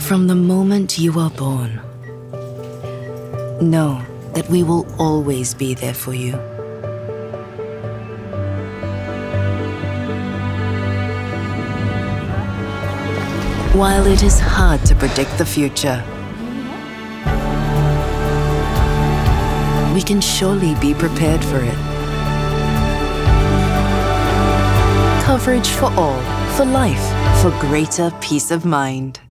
From the moment you are born, know that we will always be there for you. While it is hard to predict the future, we can surely be prepared for it. Coverage for all, for life, for greater peace of mind.